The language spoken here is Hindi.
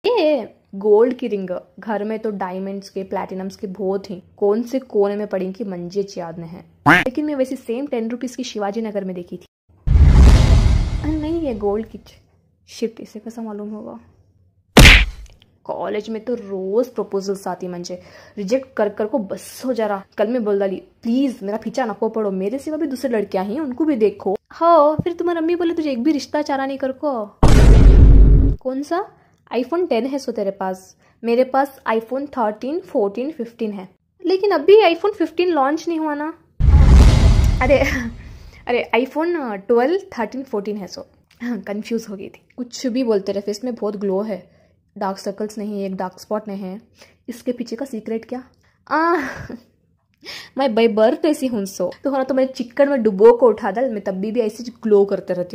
ये गोल्ड की रिंग, घर में तो डायमंड्स के प्लैटिनम्स के बहुत ही कौन से कोने में पड़ी कि मंजे याद नहीं है, लेकिन मैं वैसे सेम 10 रुपीज की शिवाजी नगर में देखी थी। नहीं ये गोल्ड की शिट, इसे कैसा मालूम होगा। कॉलेज में तो रोज प्रपोजल्स आती मंजे, रिजेक्ट कर कर को बस हो जा रहा। कल मैं बोल डाली प्लीज मेरा पीछा नको पड़ो, मेरे सिवा भी दूसरे लड़कियां ही उनको भी देखो। हाँ फिर तुम्हारी अम्मी बोले तुझे एक भी रिश्ता चारा नहीं कर को। कौन सा iPhone 10 है सो तेरे पास, मेरे पास iPhone 13, 14, 15 है, लेकिन अभी iPhone 15 लॉन्च नहीं हुआ ना। अरे अरे iPhone 12, 13, 14 है सो कंफ्यूज हो गई थी। कुछ भी बोलते रहे, फेस में बहुत ग्लो है, डार्क सर्कल्स नहीं है, एक डार्क स्पॉट नहीं है। इसके पीछे का सीक्रेट क्या? मैं बाई बर्थ ऐसी हूँ सो, तो मेरे चिक्कड़ में डुबो को उठा दल, मैं तब भी ऐसी ग्लो करते रहती।